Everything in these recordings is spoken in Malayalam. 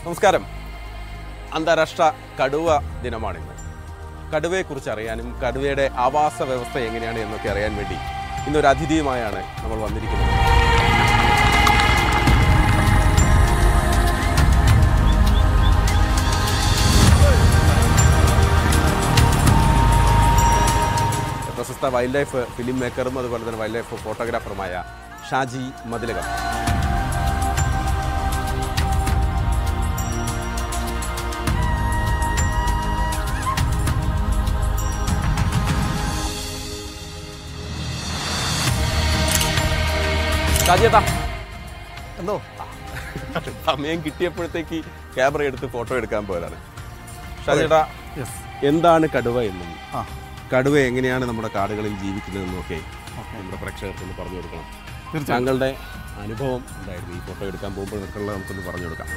നമസ്കാരം. അന്താരാഷ്ട്ര കടുവ ദിനമാണിന്ന്. കടുവയെക്കുറിച്ച് അറിയാനും കടുവയുടെ ആവാസ വ്യവസ്ഥ എങ്ങനെയാണ് എന്നൊക്കെ അറിയാൻ വേണ്ടി ഇന്നൊരു അതിഥിയുമായാണ് നമ്മൾ വന്നിരിക്കുന്നത്. പ്രശസ്ത വൈൽഡ് ലൈഫ് ഫിലിം മേക്കറും അതുപോലെ തന്നെ വൈൽഡ് ലൈഫ് ഫോട്ടോഗ്രാഫറുമായ ഷാജി മതിലകം. ഷാജിയേട്ടാ, എന്തോ സമയം കിട്ടിയപ്പോഴത്തേക്ക് ക്യാമറ എടുത്ത് ഫോട്ടോ എടുക്കാൻ പോയതാണ്. ഷാജിയേട്ടാ, എന്താണ് കടുവ എന്നും കടുവ എങ്ങനെയാണ് നമ്മുടെ കാടുകളിൽ ജീവിക്കുന്നതെന്നൊക്കെ നമ്മുടെ പ്രേക്ഷകർക്കൊന്ന് പറഞ്ഞു കൊടുക്കണം. താങ്കളുടെ അനുഭവം എന്തായിരുന്നു ഈ ഫോട്ടോ എടുക്കാൻ പോകുമ്പോൾ നിൽക്കുള്ള നമുക്കൊന്ന് പറഞ്ഞു കൊടുക്കാം.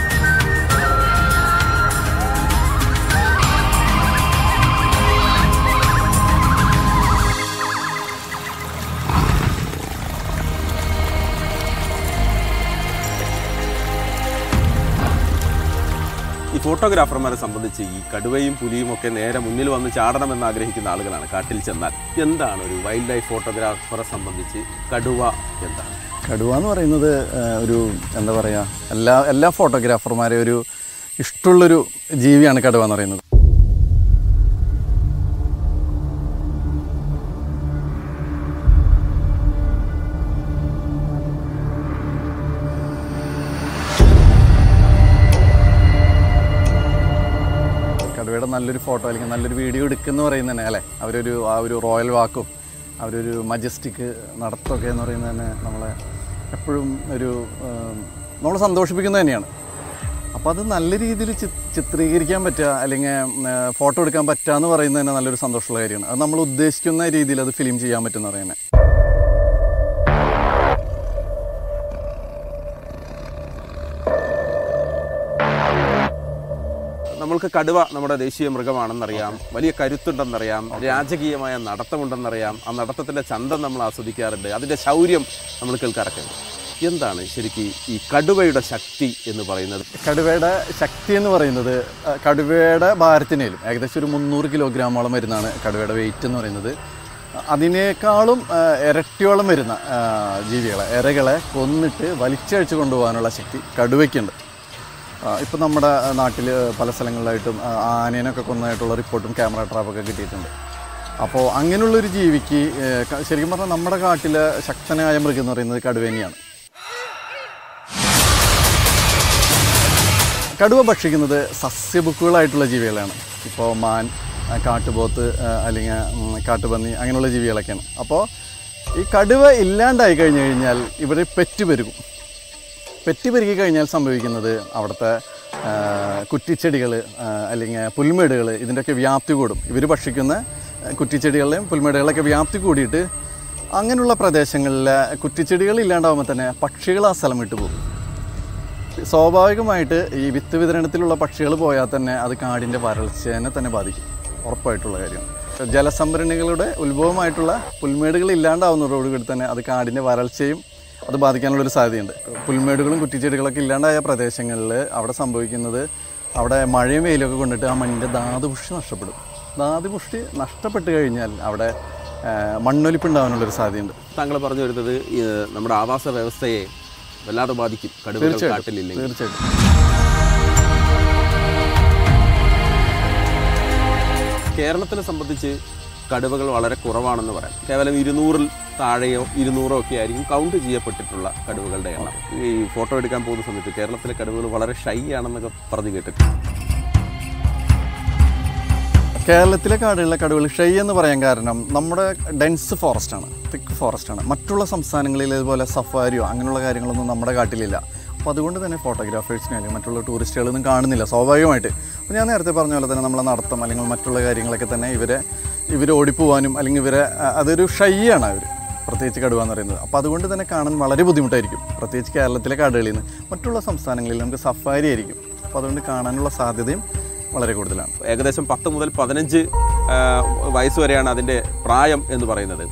ഈ ഫോട്ടോഗ്രാഫർമാരെ സംബന്ധിച്ച് ഈ കടുവയും പുലിയും ഒക്കെ നേരെ മുന്നിൽ വന്ന് ചാടണമെന്ന് ആഗ്രഹിക്കുന്ന ആളുകളാണ് കാട്ടിൽ ചെന്നാൽ. എന്താണ് ഒരു വൈൽഡ് ലൈഫ് ഫോട്ടോഗ്രാഫറെ സംബന്ധിച്ച് കടുവ എന്താണ്? കടുവ എന്ന് പറയുന്നത് ഒരു എന്താ പറയുക, എല്ലാ ഫോട്ടോഗ്രാഫർമാരെ ഒരു ഇഷ്ടമുള്ളൊരു ജീവിയാണ് കടുവ എന്ന് പറയുന്നത്. കടുവയുടെ നല്ലൊരു ഫോട്ടോ അല്ലെങ്കിൽ നല്ലൊരു വീഡിയോ എടുക്കുന്ന പറയുന്നത് തന്നെ അല്ലേ, ആ ഒരു റോയൽ വാക്കും അവരൊരു മജസ്റ്റിക് നടത്തമൊക്കെ എന്ന് പറയുന്നത് തന്നെ നമ്മളെ എപ്പോഴും നമ്മളെ സന്തോഷിപ്പിക്കുന്നത് തന്നെയാണ്. അപ്പോൾ അത് നല്ല രീതിയിൽ ചിത്രീകരിക്കാൻ പറ്റുക അല്ലെങ്കിൽ ഫോട്ടോ എടുക്കാൻ പറ്റുക എന്ന് പറയുന്നത് തന്നെ നല്ലൊരു സന്തോഷമുള്ള കാര്യമാണ്. അത് നമ്മൾ ഉദ്ദേശിക്കുന്ന രീതിയിൽ അത് ഫിലിം ചെയ്യാൻ പറ്റുമെന്ന് പറയുന്നത്. നമ്മൾക്ക് കടുവ നമ്മുടെ ദേശീയ മൃഗമാണെന്നറിയാം, വലിയ കരുത്തുണ്ടെന്നറിയാം, രാജകീയമായ നടത്തമുണ്ടെന്നറിയാം. ആ നടത്തത്തിൻ്റെ ചന്തം നമ്മൾ ആസ്വദിക്കാറുണ്ട്, അതിൻ്റെ ശൗര്യം നമ്മൾ കേൾക്കാറൊക്കെ. എന്താണ് ശരിക്കും ഈ കടുവയുടെ ശക്തി എന്ന് പറയുന്നത്? കടുവയുടെ ശക്തി എന്ന് പറയുന്നത് കടുവയുടെ ഭാരത്തിനേലും ഏകദേശം ഒരു 300 കിലോഗ്രാമോളം വരുന്നതാണ് കടുവയുടെ വെയിറ്റ് എന്ന് പറയുന്നത്. അതിനേക്കാളും ഇരട്ടിയോളം വരുന്ന ജീവികളെ, ഇരകളെ കൊന്നിട്ട് വലിച്ചഴിച്ച് കൊണ്ടുപോകാനുള്ള ശക്തി കടുവയ്ക്കുണ്ട്. ഇപ്പം നമ്മുടെ നാട്ടിൽ പല സ്ഥലങ്ങളിലായിട്ടും ആനേനൊക്കെ കൊന്നതായിട്ടുള്ള റിപ്പോർട്ടും ക്യാമറ ട്രാപ്പൊക്കെ കിട്ടിയിട്ടുണ്ട്. അപ്പോൾ അങ്ങനെയുള്ളൊരു ജീവിക്ക് ശരിക്കും പറഞ്ഞാൽ നമ്മുടെ കാട്ടിലെ ശക്തനായ മൃഗം എന്ന് പറയുന്നത് കടുവ തന്നെയാണ്. കടുവ ഭക്ഷിക്കുന്നത് സസ്യബുക്കുകളായിട്ടുള്ള ജീവികളാണ്. ഇപ്പോൾ മാൻ, കാട്ടുപോത്ത് അല്ലെങ്കിൽ കാട്ടുപന്നി അങ്ങനെയുള്ള ജീവികളൊക്കെയാണ്. അപ്പോൾ ഈ കടുവ ഇല്ലാണ്ടായി കഴിഞ്ഞു കഴിഞ്ഞാൽ ഇവർ പെറ്റ് പെരുകി കഴിഞ്ഞാൽ സംഭവിക്കുന്നത് അവിടുത്തെ കുറ്റിച്ചെടികൾ അല്ലെങ്കിൽ പുൽമേടുകൾ ഇതിൻ്റെയൊക്കെ വ്യാപ്തി കൂടും. ഇവർ ഭക്ഷിക്കുന്ന കുറ്റിച്ചെടികളുടെയും പുൽമേടുകളൊക്കെ വ്യാപ്തി കൂടിയിട്ട് അങ്ങനെയുള്ള പ്രദേശങ്ങളിലെ കുറ്റിച്ചെടികൾ ഇല്ലാണ്ടാവുമ്പോൾ തന്നെ പക്ഷികൾ ആ സ്ഥലം വിട്ടു പോകും. സ്വാഭാവികമായിട്ട് ഈ വിത്ത് വിതരണത്തിലുള്ള പക്ഷികൾ പോയാൽ തന്നെ അത് കാടിൻ്റെ വരൾച്ചേനെ തന്നെ ബാധിക്കും, ഉറപ്പായിട്ടുള്ള കാര്യമാണ്. ജലസംഭരണികളുടെ ഉത്ഭവമായിട്ടുള്ള പുൽമേടുകൾ ഇല്ലാണ്ടാവുന്നതോടുകൂടി തന്നെ അത് കാടിൻ്റെ വരൾച്ചയും അത് ബാധിക്കാനുള്ളൊരു സാധ്യതയുണ്ട്. പുൽമേടുകളും കുറ്റിച്ചെടികളൊക്കെ ഇല്ലാണ്ടായ പ്രദേശങ്ങളിൽ അവിടെ സംഭവിക്കുന്നത്, അവിടെ മഴയും വെയിലൊക്കെ കൊണ്ടിട്ട് ആ മണ്ണിൻ്റെ ധാതുപുഷ്ടി നഷ്ടപ്പെടും. ധാതുപുഷ്ടി നഷ്ടപ്പെട്ട് കഴിഞ്ഞാൽ അവിടെ മണ്ണൊലിപ്പുണ്ടാകാനുള്ളൊരു സാധ്യതയുണ്ട്. താങ്കൾ പറഞ്ഞു വരുന്നത് നമ്മുടെ ആവാസ വ്യവസ്ഥയെ വല്ലാതെ ബാധിക്കും കടുവകൾ കാട്ടിലില്ലെങ്കിൽ. തീർച്ചയായിട്ടും. കേരളത്തിനെ സംബന്ധിച്ച് കടുവകൾ വളരെ കുറവാണെന്ന് പറയാം. കേവലം 200-ൽ താഴെയോ 200 ഒക്കെ ആയിരിക്കും കൗണ്ട് ചെയ്യപ്പെട്ടിട്ടുള്ള കടുവകളുടെ എണ്ണം. ഈ ഫോട്ടോ എടുക്കാൻ പോകുന്ന സമയത്ത് കേരളത്തിലെ കടുവകൾ വളരെ ഷൈ ആണെന്നൊക്കെ പറഞ്ഞു കേട്ടിട്ടുണ്ട്. കേരളത്തിലെ കാടുകളിലെ കടുവകൾ ഷൈ എന്ന് പറയാൻ കാരണം നമ്മുടെ ഡെൻസ് ഫോറസ്റ്റാണ്, തിക്ക് ഫോറസ്റ്റാണ്. മറ്റുള്ള സംസ്ഥാനങ്ങളിൽ ഇതുപോലെ സഫാരിയോ അങ്ങനെയുള്ള കാര്യങ്ങളൊന്നും നമ്മുടെ കാട്ടിലില്ല. അപ്പോൾ അതുകൊണ്ട് തന്നെ ഫോട്ടോഗ്രാഫേഴ്സിനെ അല്ലെങ്കിൽ മറ്റുള്ള ടൂറിസ്റ്റുകളൊന്നും കാണുന്നില്ല സ്വാഭാവികമായിട്ട്. അപ്പോൾ ഞാൻ നേരത്തെ പറഞ്ഞ പോലെ തന്നെ നമ്മളെ നടത്തം അല്ലെങ്കിൽ മറ്റുള്ള കാര്യങ്ങളൊക്കെ തന്നെ ഇവർ ഓടിപ്പോവാനും അല്ലെങ്കിൽ അതൊരു ഷൈ ആണ് അവർ, പ്രത്യേകിച്ച് കടുവ എന്ന് പറയുന്നത്. അപ്പോൾ അതുകൊണ്ട് തന്നെ കാണാൻ വളരെ ബുദ്ധിമുട്ടായിരിക്കും, പ്രത്യേകിച്ച് കേരളത്തിലെ കാടുകളിൽ നിന്ന്. മറ്റുള്ള സംസ്ഥാനങ്ങളിൽ നമുക്ക് സഫാരി ആയിരിക്കും. അപ്പോൾ അതുകൊണ്ട് കാണാനുള്ള സാധ്യതയും വളരെ കൂടുതലാണ്. ഏകദേശം 10 മുതൽ 15 വയസ്സ് വരെയാണ് അതിൻ്റെ പ്രായം എന്ന് പറയുന്നത്.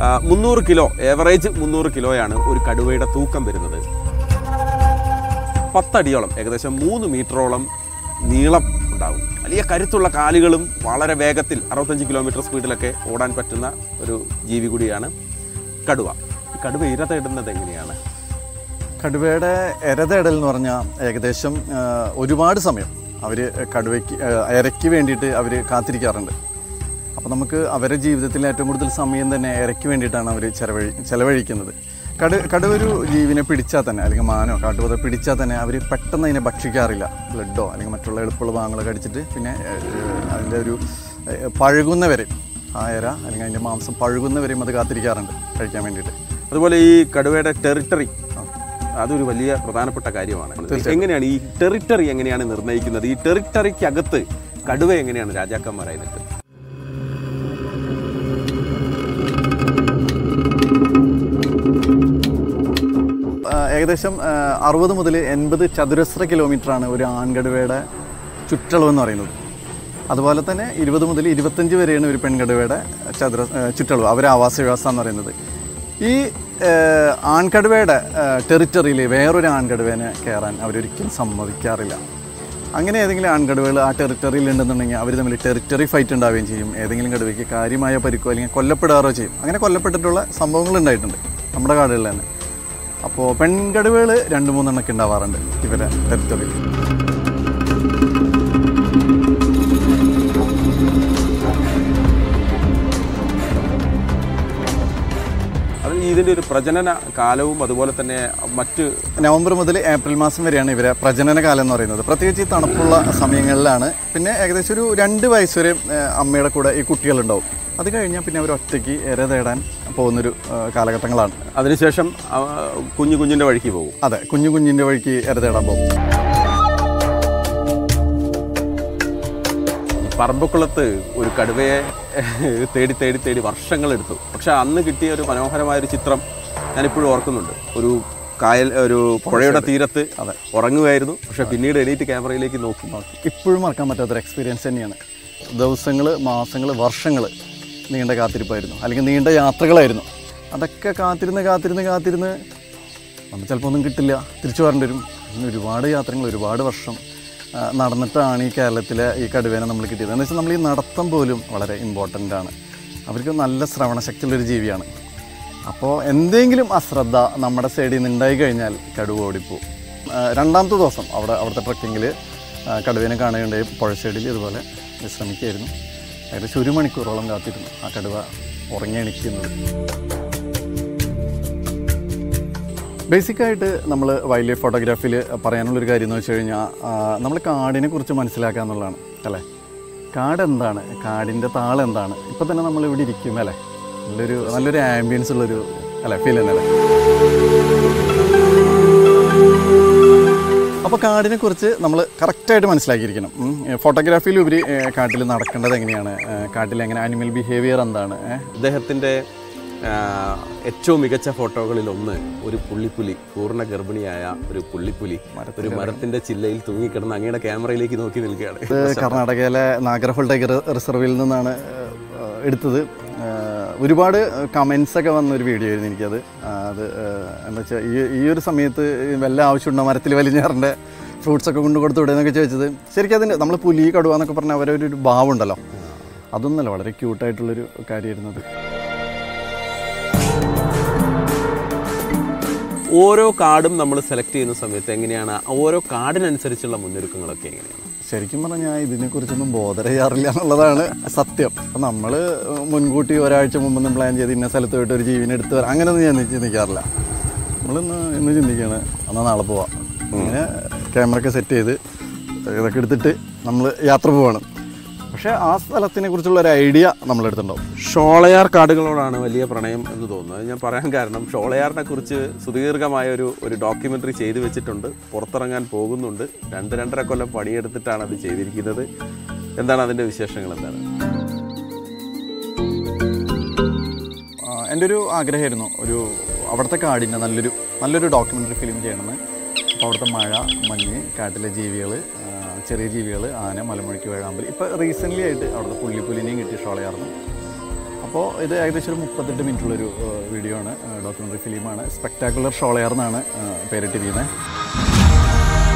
300 കിലോ, ഏവറേജ് 300 കിലോയാണ് ഒരു കടുവയുടെ തൂക്കം വരുന്നത്. 10 അടിയോളം, ഏകദേശം 3 മീറ്ററോളം നീളം ഉണ്ടാകും. വലിയ കരുത്തുള്ള കാലുകളും വളരെ വേഗത്തിൽ 65 കിലോമീറ്റർ സ്പീഡിലൊക്കെ ഓടാൻ പറ്റുന്ന ഒരു ജീവി കൂടിയാണ് കടുവ. ഈ കടുവ ഇര തേടുന്നത് എങ്ങനെയാണ്? കടുവയുടെ ഇര തേടൽ എന്ന് പറഞ്ഞാൽ ഏകദേശം ഒരുപാട് സമയം അവർ ഇരയ്ക്ക് വേണ്ടിയിട്ട് അവർ കാത്തിരിക്കാറുണ്ട്. അപ്പോൾ നമുക്ക് അവരുടെ ജീവിതത്തിൽ ഏറ്റവും കൂടുതൽ സമയം തന്നെ ഇരയ്ക്ക് വേണ്ടിയിട്ടാണ് അവർ ചെലവഴിക്കുന്നത്. കടുവ ഒരു ജീവിനെ പിടിച്ചാൽ തന്നെ, അല്ലെങ്കിൽ മാനോ കാട്ടുപോത്തോ പിടിച്ചാൽ തന്നെ അവർ പെട്ടെന്ന് അതിനെ ഭക്ഷിക്കാറില്ല. ബ്ലഡോ അല്ലെങ്കിൽ മറ്റുള്ള എളുപ്പമുള്ള ഭാഗങ്ങളൊക്കെ അടിച്ചിട്ട് പിന്നെ അതിൻ്റെ ഒരു പഴുകുന്നവരെ ആ ഇര അല്ലെങ്കിൽ അതിൻ്റെ മാംസം പഴുകുന്നവരെയും അത് കാത്തിരിക്കാറുണ്ട് കഴിക്കാൻ വേണ്ടിയിട്ട്. അതുപോലെ ഈ കടുവയുടെ ടെറിട്ടറി അതൊരു വലിയ പ്രധാനപ്പെട്ട കാര്യമാണ്. എങ്ങനെയാണ് ഈ ടെറിട്ടറി എങ്ങനെയാണ് നിർണ്ണയിക്കുന്നത്? ഈ ടെറിട്ടറിക്കകത്ത് കടുവ എങ്ങനെയാണ് രാജാക്കന്മാരായി നിൽക്കുന്നത്? ഏകദേശം 60 മുതൽ 80 ചതുരശ്ര കിലോമീറ്ററാണ് ഒരു ആൺകടുവയുടെ ചുറ്റളവെന്ന് പറയുന്നത്. അതുപോലെ തന്നെ 20 മുതൽ 25 വരെയാണ് ഒരു പെൺകടുവയുടെ ചുറ്റളവ്, അവരുടെ ആവാസ വ്യവസ്ഥ എന്ന് പറയുന്നത്. ഈ ആൺകടുവയുടെ ടെറിറ്ററിയിൽ വേറൊരു ആൺകടുവേനെ കയറാൻ അവരൊരിക്കലും സമ്മതിക്കാറില്ല. അങ്ങനെ ഏതെങ്കിലും ആൺകടുവകൾ ആ ടെറിറ്ററിയിൽ ഉണ്ടെന്നുണ്ടെങ്കിൽ അവർ തമ്മിൽ ടെറിറ്ററി ഫൈറ്റ് ഉണ്ടാവുകയും ചെയ്യും. ഏതെങ്കിലും കടുവയ്ക്ക് കാര്യമായ പരിക്കോ അല്ലെങ്കിൽ കൊല്ലപ്പെടാറോ ചെയ്യും. അങ്ങനെ കൊല്ലപ്പെട്ടിട്ടുള്ള സംഭവങ്ങൾ ഉണ്ടായിട്ടുണ്ട് നമ്മുടെ കാടുകളിൽ തന്നെ. അപ്പോൾ പെൺകടുവകൾ 2-3 എണ്ണൊക്കെ ഉണ്ടാവാറുണ്ട് ഇവരെ ടെറിറ്ററിയിൽ. ഇതിൻ്റെ ഒരു പ്രജനന കാലവും അതുപോലെ തന്നെ മറ്റ് നവംബർ മുതൽ ഏപ്രിൽ മാസം വരെയാണ് ഇവരെ പ്രജനന കാലം എന്ന് പറയുന്നത്. പ്രത്യേകിച്ച് ഈ തണുപ്പുള്ള സമയങ്ങളിലാണ്. പിന്നെ ഏകദേശം ഒരു 2 വയസ്സ് വരെ അമ്മയുടെ കൂടെ ഈ കുട്ടികളുണ്ടാവും. അത് കഴിഞ്ഞാൽ പിന്നെ അവർ ഒറ്റയ്ക്ക് ഇര തേടാൻ പോകുന്നൊരു കാലഘട്ടങ്ങളാണ്. അതിനുശേഷം കുഞ്ഞിൻ്റെ വഴിക്ക് പോകും. അതെ, കുഞ്ഞിൻ്റെ വഴിക്ക് ഇര തേടാൻ പോകും. പറമ്പക്കുളത്ത് ഒരു കടുവയെ തേടി വർഷങ്ങളെടുത്തു. പക്ഷെ അന്ന് കിട്ടിയ ഒരു മനോഹരമായൊരു ചിത്രം ഞാനിപ്പോഴും ഓർക്കുന്നുണ്ട്. ഒരു പുഴയുടെ തീരത്ത് ഉറങ്ങുകയായിരുന്നു. പക്ഷെ പിന്നീട് എണീറ്റ് ക്യാമറയിലേക്ക് നോക്കി ഇപ്പോഴും മറക്കാൻ പറ്റാത്തൊരു എക്സ്പീരിയൻസ് തന്നെയാണ്. ദിവസങ്ങൾ, മാസങ്ങൾ, വർഷങ്ങൾ നീണ്ട കാത്തിരിപ്പായിരുന്നു, അല്ലെങ്കിൽ നീണ്ട യാത്രകളായിരുന്നു. അതൊക്കെ കാത്തിരുന്ന് നമ്മൾ ചിലപ്പോൾ ഒന്നും കിട്ടില്ല, തിരിച്ചു വരേണ്ടി വരും. ഒരുപാട് യാത്രകൾ, ഒരുപാട് വർഷം നടന്നിട്ടാണ് ഈ കേരളത്തിലെ ഈ കടുവേനെ നമ്മൾ കിട്ടിയത്. എന്ന് വെച്ചാൽ നമ്മൾ ഈ നടത്തം പോലും വളരെ ഇമ്പോർട്ടൻ്റ് ആണ്. അവർക്ക് നല്ല ശ്രവണശക്തിയുള്ളൊരു ജീവിയാണ്. അപ്പോൾ എന്തെങ്കിലും അശ്രദ്ധ നമ്മുടെ സൈഡിൽ നിന്ന് ഉണ്ടായി കഴിഞ്ഞാൽ കടുവ ഓടിപ്പോവും. 2ാമത്തെ ദിവസം അവിടുത്തെ ട്രക്കിങ്ങിൽ കടുവേനെ കാണുകയുണ്ടായി. പുഴ സൈഡിൽ ഇതുപോലെ വിശ്രമിക്കുകയായിരുന്നു. ഏകദേശം 1 മണിക്കൂറോളം കാത്തിരുന്നു ആ കടുവ ഉറങ്ങി എണീക്കുന്നത്. ബേസിക്കായിട്ട് നമ്മൾ വൈൽഡ് ലൈഫ് ഫോട്ടോഗ്രാഫിയിൽ പറയാനുള്ളൊരു കാര്യം എന്ന് വെച്ച് കഴിഞ്ഞാൽ നമ്മൾ കാടിനെ കുറിച്ച് മനസ്സിലാക്കുക എന്നുള്ളതാണ് അല്ലേ. കാട് എന്താണ്, കാടിൻ്റെ താളം എന്താണ്? ഇപ്പം തന്നെ നമ്മളിവിടെ ഇരിക്കും അല്ലേ, നല്ലൊരു ആംബിയൻസ് ഉള്ളൊരു അല്ലേ ഫീൽ തന്നെയല്ലേ. അപ്പോൾ കാടിനെ കുറിച്ച് നമ്മൾ കറക്റ്റായിട്ട് മനസ്സിലാക്കിയിരിക്കണം. ഫോട്ടോഗ്രാഫിയിൽ ഉപരി കാട്ടിൽ നടക്കേണ്ടത് എങ്ങനെയാണ്, കാട്ടിൽ എങ്ങനെ ആനിമൽ ബിഹേവിയർ എന്താണ്. അദ്ദേഹത്തിൻ്റെ ഏറ്റവും മികച്ച ഫോട്ടോകളിലൊന്ന് ഒരു പുള്ളിപ്പുലി, പൂർണ്ണ ഗർഭിണിയായ ഒരു പുള്ളിപ്പുലി ഒരു മരത്തിൻ്റെ ചില്ലയിൽ തൂങ്ങിക്കിടന്ന് അങ്ങയുടെ ക്യാമറയിലേക്ക് നോക്കി നിൽക്കുകയാണ്. കർണാടകയിലെ നാഗർഹോൾ ടൈഗർ റിസർവിൽ നിന്നാണ് എടുത്തത്. ഒരുപാട് കമൻസൊക്കെ വന്നൊരു വീഡിയോ ആയിരുന്നു എനിക്കത്. എന്താ വെച്ചാൽ ഈ ഒരു സമയത്ത് വല്ല ആവശ്യമുണ്ടോ മരത്തിൽ വലിഞ്ഞാറിൻ്റെ ഫ്രൂട്ട്സൊക്കെ കൊണ്ട് കൊടുത്തു വിടുന്നൊക്കെ ചോദിച്ചത്. ശരിക്കും അതിൻ്റെ നമ്മൾ പുലി കടുവ എന്നൊക്കെ പറഞ്ഞാൽ അവരൊരു ഭാവം ഉണ്ടല്ലോ, അതൊന്നല്ല, വളരെ ക്യൂട്ടായിട്ടുള്ളൊരു കാര്യമായിരുന്നത്. ഓരോ കാർഡും നമ്മൾ സെലക്ട് ചെയ്യുന്ന സമയത്ത് എങ്ങനെയാണ്, ഓരോ കാർഡിനനുസരിച്ചുള്ള മുന്നൊരുക്കങ്ങളൊക്കെ എങ്ങനെയാണ്? ശരിക്കും പറഞ്ഞാൽ ഇതിനെക്കുറിച്ചൊന്നും ബോധർ ചെയ്യാറില്ല എന്നുള്ളതാണ് സത്യം. അപ്പം നമ്മൾ മുൻകൂട്ടി ഒരാഴ്ച മുമ്പൊന്നും പ്ലാൻ ചെയ്ത് ഇന്ന സ്ഥലത്ത് പോയിട്ട് ഒരു ജീവനെ എടുത്ത് വരാം അങ്ങനെയൊന്നും ഞാൻ ചിന്തിക്കാറില്ല. ഇന്ന് ചിന്തിക്കുകയാണ്, എന്നാൽ നാളെ പോവാം. അങ്ങനെ ക്യാമറയൊക്കെ സെറ്റ് ചെയ്ത് ഇതൊക്കെ എടുത്തിട്ട് നമ്മൾ യാത്ര പോവാണ്. പക്ഷേ ആ സ്ഥലത്തിനെ കുറിച്ചുള്ള ഒരു ഐഡിയ നമ്മളെടുത്തിട്ടുണ്ടാവും. ഷോളയാർ കാടുകളോടാണ് വലിയ പ്രണയം എന്ന് തോന്നുന്നത്. ഞാൻ പറയാൻ കാരണം ഷോളയാറിനെ കുറിച്ച് സുദീർഘമായ ഒരു ഡോക്യുമെൻ്ററി ചെയ്തു വെച്ചിട്ടുണ്ട്, പുറത്തിറങ്ങാൻ പോകുന്നുണ്ട്. 2-2.5 കൊല്ലം പണിയെടുത്തിട്ടാണ് അത് ചെയ്തിരിക്കുന്നത്. എന്താണ് അതിൻ്റെ വിശേഷങ്ങൾ? എന്താണ്? എൻ്റെ ഒരു ആഗ്രഹമായിരുന്നു അവിടുത്തെ കാടിൻ്റെ നല്ലൊരു ഡോക്യുമെൻ്ററി ഫിലിം ചെയ്യണമെന്ന്. അപ്പോൾ അവിടുത്തെ മഴ, മഞ്ഞ്, കാട്ടിലെ ജീവികൾ, ചെറിയ ജീവികൾ, ആന, മലമുഴക്കി, വേഴാമ്പൽ. ഇപ്പോൾ റീസെൻ്റ്ലി ആയിട്ട് അവിടുത്തെ പുള്ളിപ്പുലിനെയും കിട്ടി ഷോളയാറിന്. അപ്പോൾ ഇത് ഏകദേശം ഒരു 38 മിനിറ്റുള്ളൊരു വീഡിയോ ആണ്, ഡോക്യുമെൻ്ററി ഫിലിമാണ്. സ്പെക്ടാക്കുലർ ഷോളയാർ എന്നാണ് പേരിട്ടിരിക്കുന്നത്.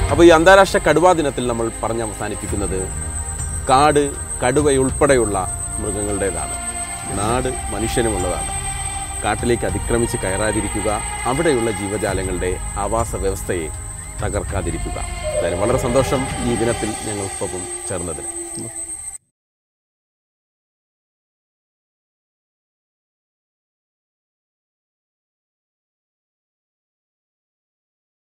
അപ്പോൾ ഈ അന്താരാഷ്ട്ര കടുവാ ദിനത്തിൽ നമ്മൾ പറഞ്ഞ് അവസാനിപ്പിക്കുന്നത് കാട് കടുവയുൾപ്പെടെയുള്ള മൃഗങ്ങളുടേതാണ്, നാട് മനുഷ്യനുമുള്ളതാണ്. കാട്ടിലേക്ക് അതിക്രമിച്ച് കയറാതിരിക്കുക, അവിടെയുള്ള ജീവജാലങ്ങളുടെ ആവാസ വ്യവസ്ഥയെ തകർക്കാതിരിക്കുക. എന്തായാലും വളരെ സന്തോഷം ഈ ദിനത്തിൽ ഞങ്ങൾക്കൊപ്പം ചേർന്നതിന്.